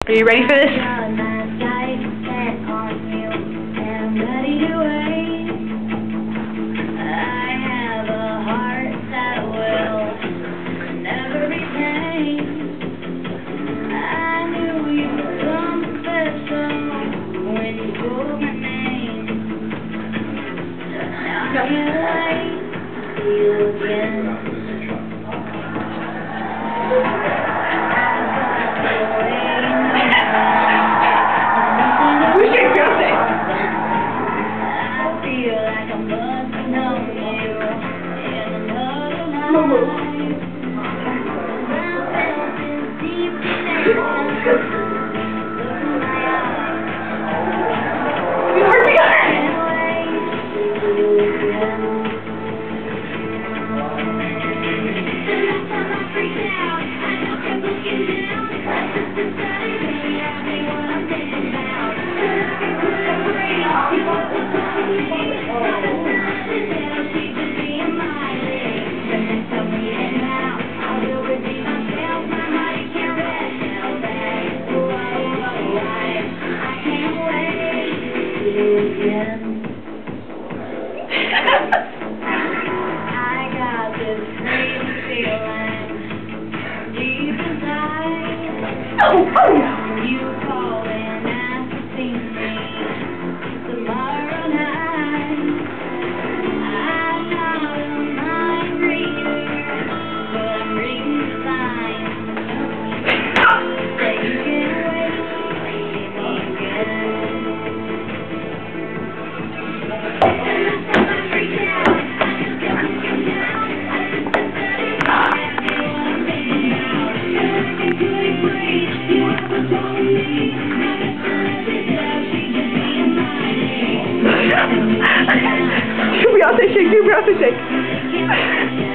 Are you ready for this? I got this crazy feeling deep inside. You call and ask to see me tomorrow night. I'm not a mind reader, but I'm reading the signs. Say you can wait again. Do Beyonce shake, do Beyonce shake.